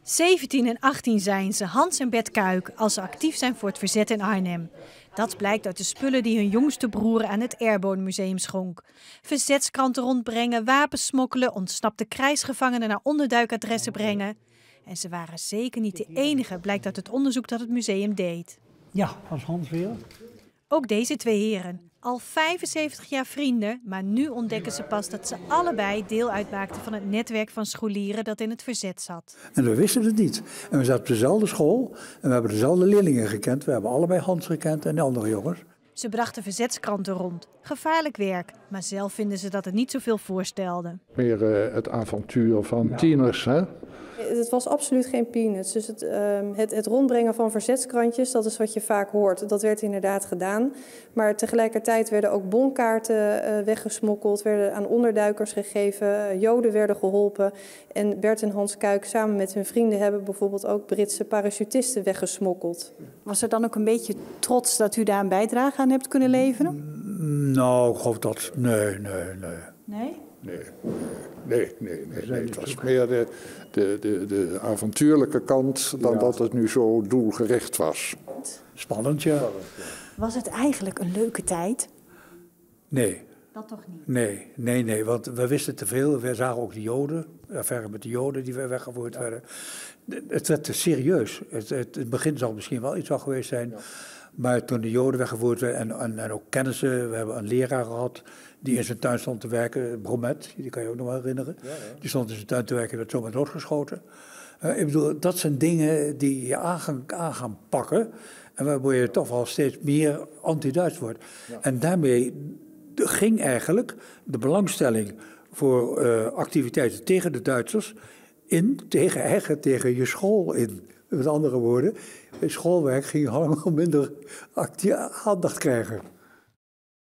17 en 18 zijn ze, Hans en Bert Kuik, als ze actief zijn voor het verzet in Arnhem. Dat blijkt uit de spullen die hun jongste broer aan het Airborne Museum schonk. Verzetskranten rondbrengen, wapens smokkelen, ontsnapte krijgsgevangenen naar onderduikadressen brengen. En ze waren zeker niet de enige, blijkt uit het onderzoek dat het museum deed. Ja, als Hans weer. Ook deze twee heren. Al 75 jaar vrienden, maar nu ontdekken ze pas dat ze allebei deel uitmaakten van het netwerk van scholieren dat in het verzet zat. En we wisten het niet. En we zaten op dezelfde school en we hebben dezelfde leerlingen gekend. We hebben allebei Hans gekend en de andere jongens. Ze brachten verzetskranten rond. Gevaarlijk werk, maar zelf vinden ze dat het niet zoveel voorstelde. Meer het avontuur van tieners, hè? Het was absoluut geen peanuts. Dus het rondbrengen van verzetskrantjes, dat is wat je vaak hoort. Dat werd inderdaad gedaan. Maar tegelijkertijd werden ook bonkaarten weggesmokkeld, werden aan onderduikers gegeven, Joden werden geholpen. En Bert en Hans Kuik samen met hun vrienden hebben bijvoorbeeld ook Britse parachutisten weggesmokkeld. Was er dan ook een beetje trots dat u daar een bijdrage aan hebt kunnen leveren? Nou, ik geloof dat... Nee? Nee? Nee. Het was meer de avontuurlijke kant dan dat het nu zo doelgericht was. Spannend, ja. Was het eigenlijk een leuke tijd? Nee. Dat toch niet? Nee, want we wisten te veel. We zagen ook de Joden, affaire met de Joden die weggevoerd werden. Het werd te serieus. Het begin zal misschien wel iets wel geweest zijn. Ja. Maar toen de Joden weggevoerd werden en ook kennissen, we hebben een leraar gehad die in zijn tuin stond te werken, Bromet, die kan je ook nog wel herinneren. Ja. Die stond in zijn tuin te werken en werd zomaar doodgeschoten. Ik bedoel, dat zijn dingen die je aan gaan pakken en waardoor je toch wel steeds meer anti-Duits wordt. Ja. En daarmee ging eigenlijk de belangstelling voor activiteiten tegen de Duitsers tegen je school in. Met andere woorden, schoolwerk ging allemaal minder aandacht krijgen.